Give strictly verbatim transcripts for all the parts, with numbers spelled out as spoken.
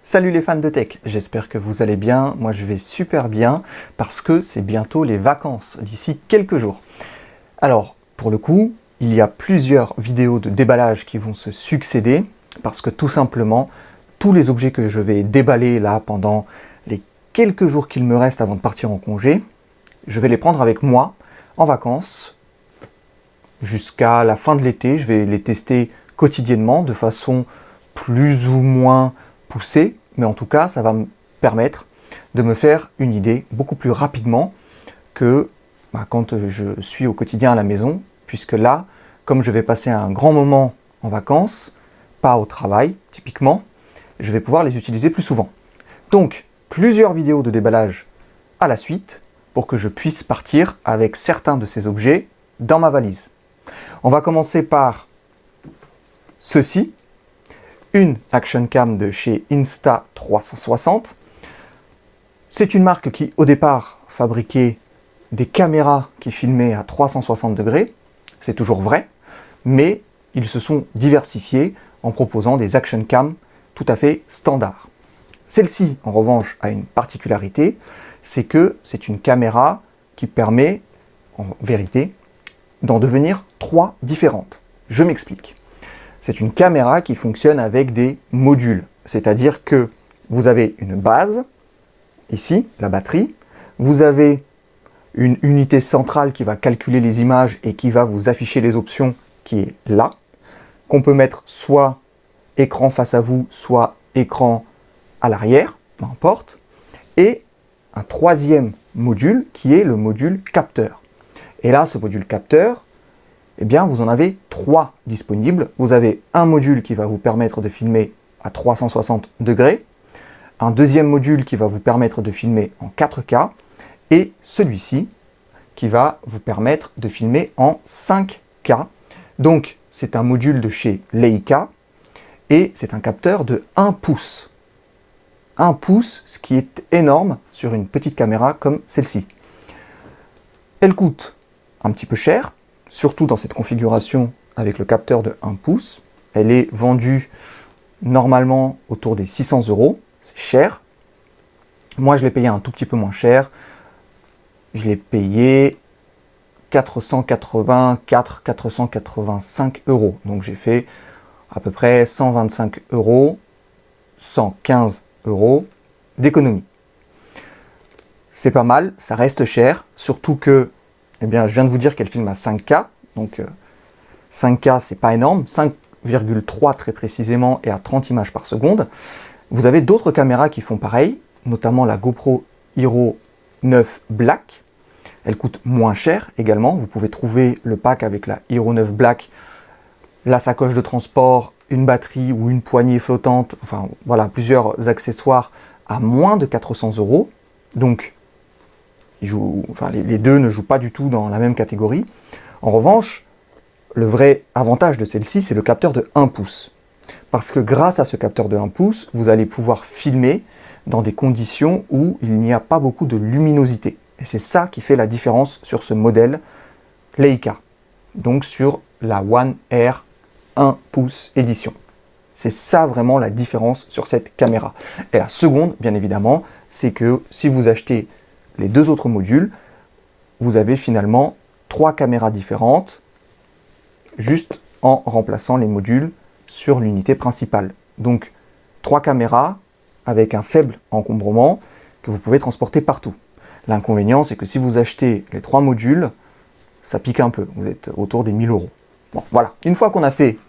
Salut les fans de tech, j'espère que vous allez bien. Moi je vais super bien parce que c'est bientôt les vacances, d'ici quelques jours. Alors, pour le coup, il y a plusieurs vidéos de déballage qui vont se succéder parce que tout simplement, tous les objets que je vais déballer là pendant les quelques jours qu'il me reste avant de partir en congé, je vais les prendre avec moi en vacances jusqu'à la fin de l'été. Je vais les tester quotidiennement de façon plus ou moins poussée, mais en tout cas, ça va me permettre de me faire une idée beaucoup plus rapidement que bah, quand je suis au quotidien à la maison, puisque là, comme je vais passer un grand moment en vacances, pas au travail typiquement, je vais pouvoir les utiliser plus souvent. Donc, plusieurs vidéos de déballage à la suite pour que je puisse partir avec certains de ces objets dans ma valise. On va commencer par ceci, une Action Cam de chez Insta trois cent soixante. C'est une marque qui, au départ, fabriquait des caméras qui filmaient à trois cent soixante degrés. C'est toujours vrai, mais ils se sont diversifiés en proposant des Action Cam tout à fait standards. Celle-ci, en revanche, a une particularité, c'est que c'est une caméra qui permet, en vérité, d'en devenir trois différentes. Je m'explique. C'est une caméra qui fonctionne avec des modules, c'est-à-dire que vous avez une base, ici, la batterie, vous avez une unité centrale qui va calculer les images et qui va vous afficher les options, qui est là, qu'on peut mettre soit écran face à vous, soit écran à l'arrière, peu importe, et un troisième module qui est le module capteur. Et là, ce module capteur, eh bien, vous en avez trois disponibles. Vous avez un module qui va vous permettre de filmer à trois cent soixante degrés, un deuxième module qui va vous permettre de filmer en quatre K, et celui-ci qui va vous permettre de filmer en cinq K. Donc, c'est un module de chez Leica, et c'est un capteur de un pouce. un pouce, ce qui est énorme sur une petite caméra comme celle-ci. Elle coûte un petit peu cher, surtout dans cette configuration avec le capteur de un pouce. Elle est vendue normalement autour des six cents euros, c'est cher. Moi je l'ai payé un tout petit peu moins cher, je l'ai payé quatre cent quatre-vingt-quatre, quatre cent quatre-vingt-cinq euros. Donc j'ai fait à peu près cent vingt-cinq euros, cent quinze euros d'économie. C'est pas mal, ça reste cher, surtout que eh bien, je viens de vous dire qu'elle filme à cinq K, donc euh, cinq K c'est pas énorme, cinq virgule trois très précisément et à trente images par seconde. Vous avez d'autres caméras qui font pareil, notamment la GoPro Hero neuf Black. Elle coûte moins cher également, vous pouvez trouver le pack avec la Hero neuf Black, la sacoche de transport, une batterie ou une poignée flottante, enfin voilà, plusieurs accessoires à moins de quatre cents euros. Donc, Ils jouent, enfin, les, les deux ne jouent pas du tout dans la même catégorie. En revanche, le vrai avantage de celle-ci, c'est le capteur de un pouce. Parce que grâce à ce capteur de un pouce, vous allez pouvoir filmer dans des conditions où il n'y a pas beaucoup de luminosité. Et c'est ça qui fait la différence sur ce modèle Leica. Donc sur la One R un pouce édition. C'est ça vraiment la différence sur cette caméra. Et la seconde, bien évidemment, c'est que si vous achetez les deux autres modules, vous avez finalement trois caméras différentes, juste en remplaçant les modules sur l'unité principale. Donc, trois caméras avec un faible encombrement que vous pouvez transporter partout. L'inconvénient, c'est que si vous achetez les trois modules, ça pique un peu. Vous êtes autour des mille euros. Bon, voilà. Une fois qu'on a fait,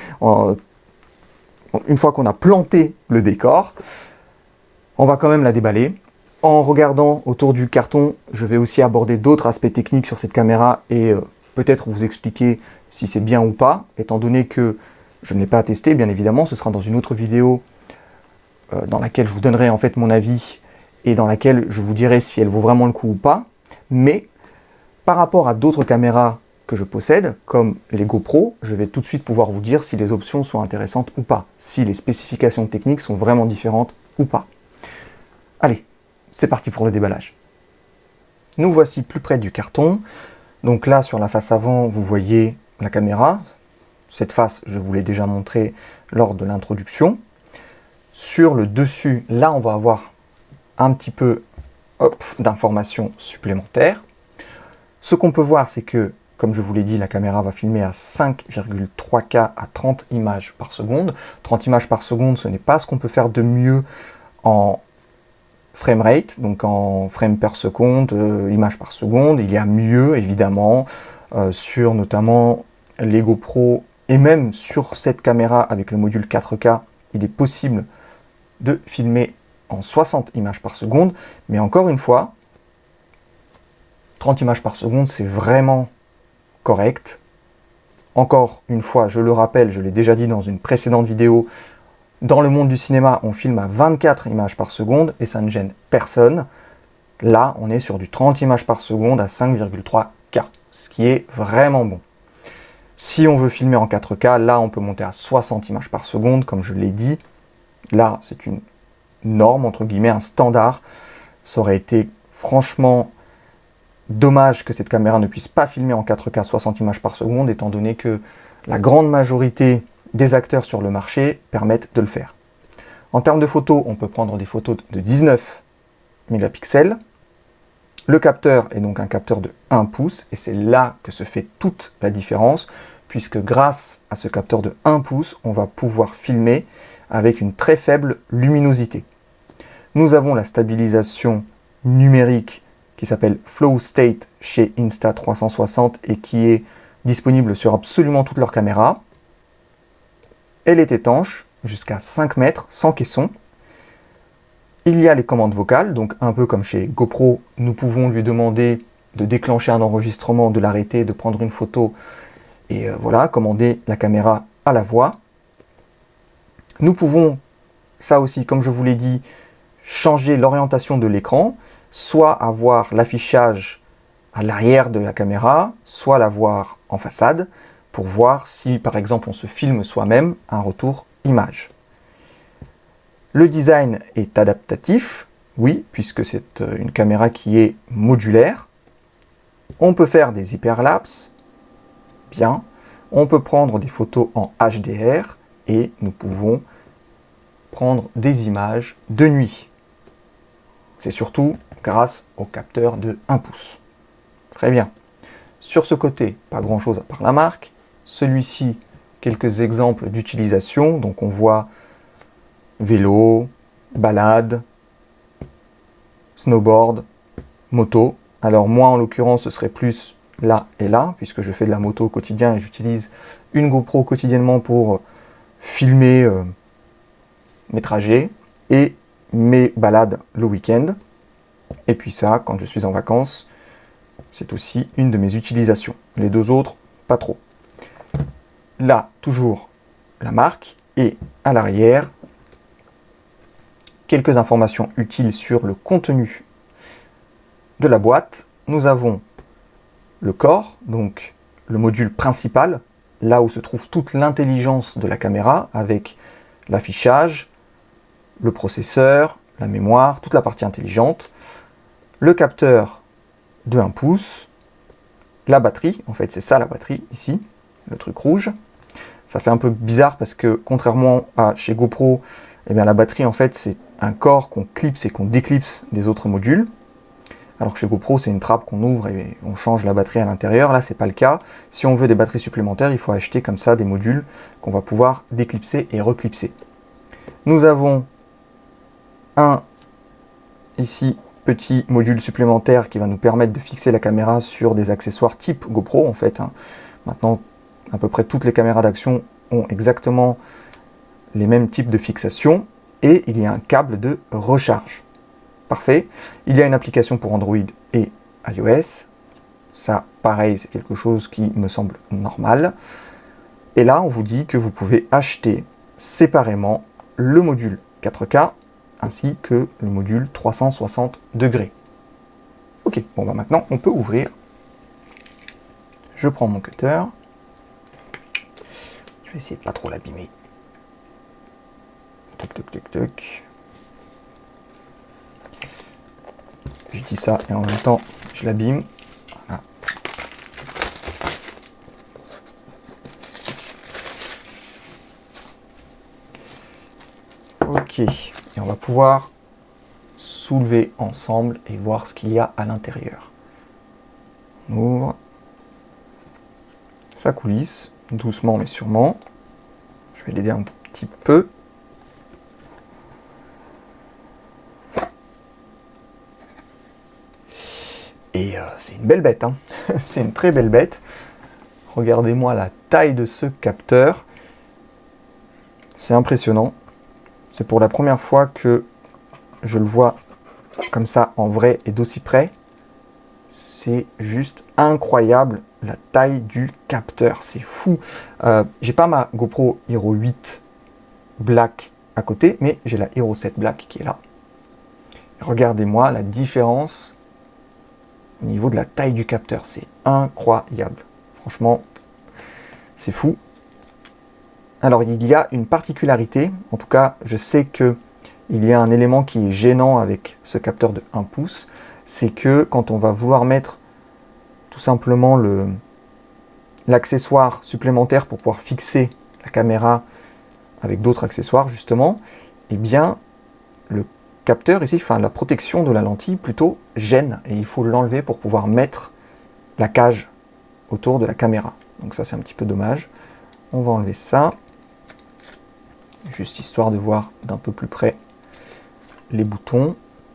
une fois qu'on a planté le décor, on va quand même la déballer. En regardant autour du carton, je vais aussi aborder d'autres aspects techniques sur cette caméra et euh, peut-être vous expliquer si c'est bien ou pas, étant donné que je ne l'ai pas testé, bien évidemment, ce sera dans une autre vidéo euh, dans laquelle je vous donnerai en fait mon avis et dans laquelle je vous dirai si elle vaut vraiment le coup ou pas. Mais par rapport à d'autres caméras que je possède, comme les GoPro, je vais tout de suite pouvoir vous dire si les options sont intéressantes ou pas, si les spécifications techniques sont vraiment différentes ou pas. Allez, c'est parti pour le déballage. Nous voici plus près du carton. Donc là, sur la face avant, vous voyez la caméra. Cette face, je vous l'ai déjà montré lors de l'introduction. Sur le dessus, là, on va avoir un petit peu d'informations supplémentaires. Ce qu'on peut voir, c'est que, comme je vous l'ai dit, la caméra va filmer à cinq virgule trois K à trente images par seconde. trente images par seconde, ce n'est pas ce qu'on peut faire de mieux en framerate, donc en frame per seconde, euh, images par seconde. Il y a mieux, évidemment, euh, sur notamment les GoPro, et même sur cette caméra avec le module quatre K, il est possible de filmer en soixante images par seconde, mais encore une fois, trente images par seconde, c'est vraiment correct. Encore une fois, je le rappelle, je l'ai déjà dit dans une précédente vidéo, dans le monde du cinéma, on filme à vingt-quatre images par seconde et ça ne gêne personne. Là, on est sur du trente images par seconde à cinq virgule trois K, ce qui est vraiment bon. Si on veut filmer en quatre K, là, on peut monter à soixante images par seconde, comme je l'ai dit. Là, c'est une norme, entre guillemets, un standard. Ça aurait été franchement dommage que cette caméra ne puisse pas filmer en quatre K soixante images par seconde, étant donné que la grande majorité des acteurs sur le marché permettent de le faire. En termes de photos, on peut prendre des photos de dix-neuf mégapixels. Le capteur est donc un capteur de un pouce, et c'est là que se fait toute la différence, puisque grâce à ce capteur de un pouce, on va pouvoir filmer avec une très faible luminosité. Nous avons la stabilisation numérique qui s'appelle Flow State chez Insta trois cent soixante et qui est disponible sur absolument toutes leurs caméras. Elle est étanche jusqu'à cinq mètres sans caisson. Il y a les commandes vocales, donc un peu comme chez GoPro, nous pouvons lui demander de déclencher un enregistrement, de l'arrêter, de prendre une photo et euh, voilà, commander la caméra à la voix. Nous pouvons, ça aussi, comme je vous l'ai dit, changer l'orientation de l'écran, soit avoir l'affichage à l'arrière de la caméra, soit l'avoir en façade, pour voir si, par exemple, on se filme soi-même, un retour image. Le design est adaptatif, oui, puisque c'est une caméra qui est modulaire. On peut faire des hyperlapses, bien. On peut prendre des photos en H D R, et nous pouvons prendre des images de nuit. C'est surtout grâce au capteur de un pouce. Très bien. Sur ce côté, pas grand chose à part la marque. Celui-ci, quelques exemples d'utilisation. Donc on voit vélo, balade, snowboard, moto. Alors moi en l'occurrence ce serait plus là et là, puisque je fais de la moto au quotidien et j'utilise une GoPro quotidiennement pour filmer euh, mes trajets et mes balades le week-end. Et puis ça, quand je suis en vacances, c'est aussi une de mes utilisations. Les deux autres, pas trop. Là, toujours la marque. Et à l'arrière, quelques informations utiles sur le contenu de la boîte. Nous avons le corps, donc le module principal, là où se trouve toute l'intelligence de la caméra, avec l'affichage, le processeur, la mémoire, toute la partie intelligente, le capteur de un pouce, la batterie, en fait c'est ça la batterie ici, le truc rouge. Ça fait un peu bizarre parce que contrairement à chez GoPro, eh bien, la batterie en fait c'est un corps qu'on clipse et qu'on déclipse des autres modules. Alors que chez GoPro c'est une trappe qu'on ouvre et on change la batterie à l'intérieur. Là c'est pas le cas. Si on veut des batteries supplémentaires, il faut acheter comme ça des modules qu'on va pouvoir déclipser et reclipser. Nous avons un ici petit module supplémentaire qui va nous permettre de fixer la caméra sur des accessoires type GoPro en fait. Hein. Maintenant, à peu près toutes les caméras d'action ont exactement les mêmes types de fixation et il y a un câble de recharge. Parfait. Il y a une application pour Android et iOS. Ça, pareil, c'est quelque chose qui me semble normal. Et là, on vous dit que vous pouvez acheter séparément le module quatre K ainsi que le module trois cent soixante degrés. Ok, bon bah maintenant on peut ouvrir. Je prends mon cutter. Je vais essayer de pas trop l'abîmer. Toc toc toc toc. Je dis ça et en même temps je l'abîme. Voilà. Ok. Ok, et on va pouvoir soulever ensemble et voir ce qu'il y a à l'intérieur. On ouvre. Ça coulisse, doucement mais sûrement. Je vais l'aider un petit peu. Et euh, c'est une belle bête, hein. C'est une très belle bête. Regardez-moi la taille de ce capteur. C'est impressionnant. C'est pour la première fois que je le vois comme ça en vrai et d'aussi près. C'est juste incroyable la taille du capteur. C'est fou. Euh, j'ai pas ma GoPro Hero huit Black à côté, mais j'ai la Hero sept Black qui est là. Regardez-moi la différence au niveau de la taille du capteur. C'est incroyable. Franchement, c'est fou. Alors, il y a une particularité. En tout cas, je sais que il y a un élément qui est gênant avec ce capteur de un pouce. C'est que quand on va vouloir mettre tout simplement le l'accessoire supplémentaire pour pouvoir fixer la caméra avec d'autres accessoires, justement, eh bien, le capteur ici, enfin la protection de la lentille plutôt gêne et il faut l'enlever pour pouvoir mettre la cage autour de la caméra. Donc ça c'est un petit peu dommage. On va enlever ça, juste histoire de voir d'un peu plus près les boutons.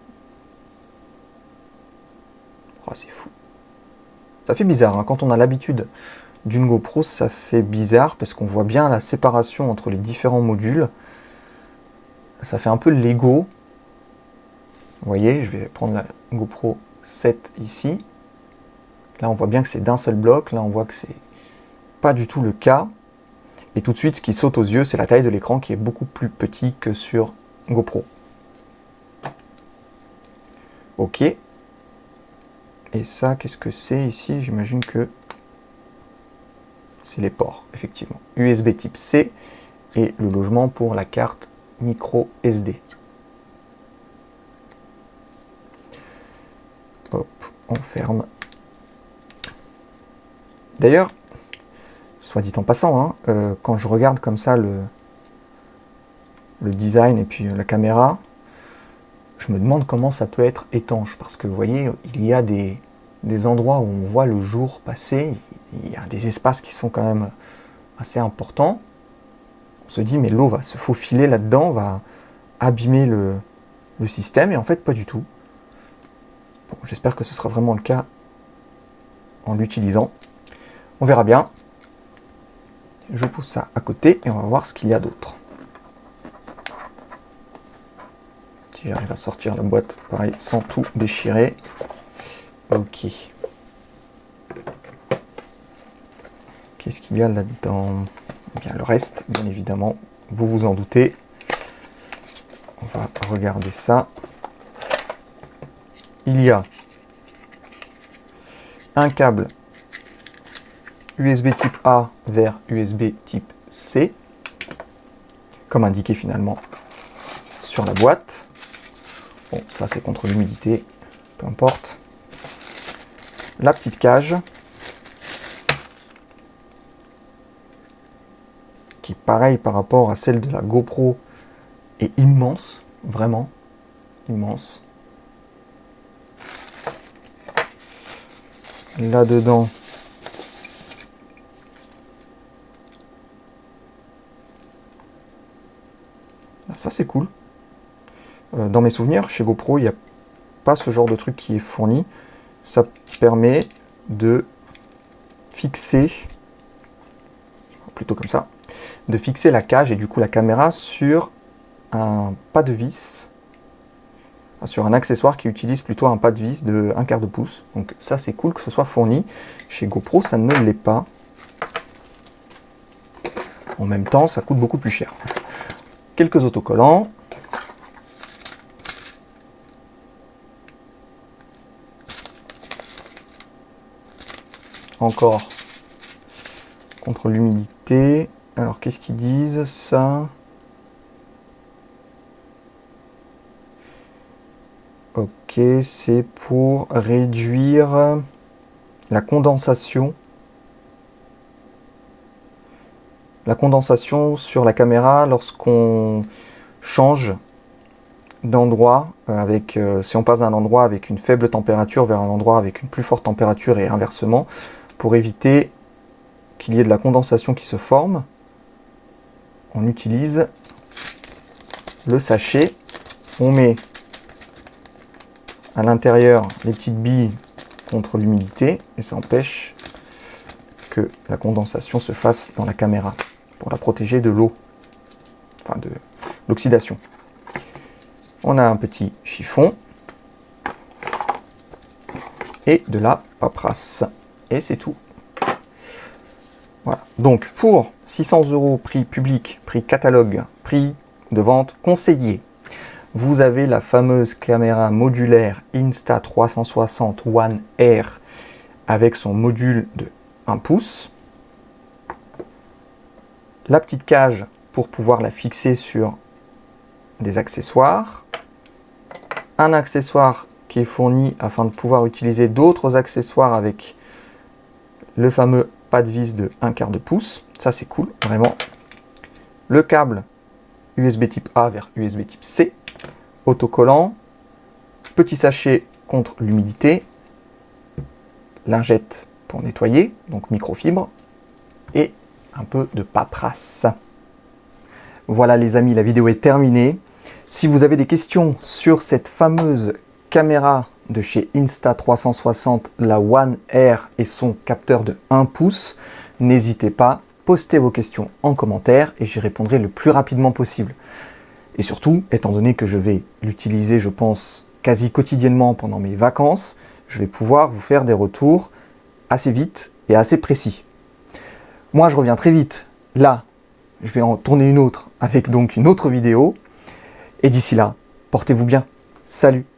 Oh, c'est fou. Ça fait bizarre, hein. Quand on a l'habitude d'une GoPro, ça fait bizarre parce qu'on voit bien la séparation entre les différents modules. Ça fait un peu Lego. Vous voyez, je vais prendre la GoPro sept ici. Là, on voit bien que c'est d'un seul bloc. Là, on voit que c'est pas du tout le cas. Et tout de suite, ce qui saute aux yeux, c'est la taille de l'écran qui est beaucoup plus petit que sur GoPro. Ok. Et ça, qu'est-ce que c'est ici? J'imagine que c'est les ports, effectivement. U S B type C et le logement pour la carte micro S D. Hop, on ferme. D'ailleurs, soit dit en passant, hein, euh, quand je regarde comme ça le, le design et puis la caméra, je me demande comment ça peut être étanche. Parce que vous voyez, il y a des, des endroits où on voit le jour passer. Il y a des espaces qui sont quand même assez importants. On se dit, mais l'eau va se faufiler là-dedans, va abîmer le, le système. Et en fait, pas du tout. Bon, j'espère que ce sera vraiment le cas en l'utilisant. On verra bien. Je pousse ça à côté et on va voir ce qu'il y a d'autre. Si j'arrive à sortir la boîte, pareil, sans tout déchirer. Ok. Qu'est-ce qu'il y a là-dedans? Eh bien, le reste, bien évidemment, vous vous en doutez. On va regarder ça. Il y a un câble U S B type A vers U S B type C, comme indiqué finalement sur la boîte. Bon, ça c'est contre l'humidité, peu importe. La petite cage, qui pareil par rapport à celle de la GoPro est immense, vraiment immense. Là-dedans, ça c'est cool. Euh, dans mes souvenirs, chez GoPro, il n'y a pas ce genre de truc qui est fourni. Ça permet de fixer, plutôt comme ça, de fixer la cage et du coup la caméra sur un pas de vis, sur un accessoire qui utilise plutôt un pas de vis de un quart de pouce. Donc ça c'est cool que ce soit fourni. Chez GoPro ça ne l'est pas. En même temps ça coûte beaucoup plus cher. Quelques autocollants. Encore contre l'humidité. Alors qu'est-ce qu'ils disent ça? Ok, c'est pour réduire la condensation. La condensation sur la caméra lorsqu'on change d'endroits, euh, avec, euh, si on passe d'un endroit avec une faible température vers un endroit avec une plus forte température et inversement, pour éviter qu'il y ait de la condensation qui se forme, on utilise le sachet, on met à l'intérieur les petites billes contre l'humidité et ça empêche que la condensation se fasse dans la caméra pour la protéger de l'eau, enfin de l'oxydation. On a un petit chiffon et de la paperasse et c'est tout. Voilà. Donc pour six cents euros prix public, prix catalogue, prix de vente conseillé, vous avez la fameuse caméra modulaire Insta trois cent soixante One R avec son module de un pouce, la petite cage pour pouvoir la fixer sur des accessoires, un accessoire qui est fourni afin de pouvoir utiliser d'autres accessoires avec le fameux pas de vis de un quart de pouce, ça c'est cool, vraiment. Le câble U S B type A vers U S B type C, autocollant, petit sachet contre l'humidité, lingette pour nettoyer, donc microfibre, et un peu de paperasse. Voilà les amis, la vidéo est terminée. Si vous avez des questions sur cette fameuse caméra de chez Insta trois cent soixante, la One R et son capteur de un pouce, n'hésitez pas, postez vos questions en commentaire et j'y répondrai le plus rapidement possible. Et surtout, étant donné que je vais l'utiliser, je pense, quasi quotidiennement pendant mes vacances, je vais pouvoir vous faire des retours assez vite et assez précis. Moi, je reviens très vite. Là, je vais en tourner une autre avec donc une autre vidéo. Et d'ici là, portez-vous bien. Salut!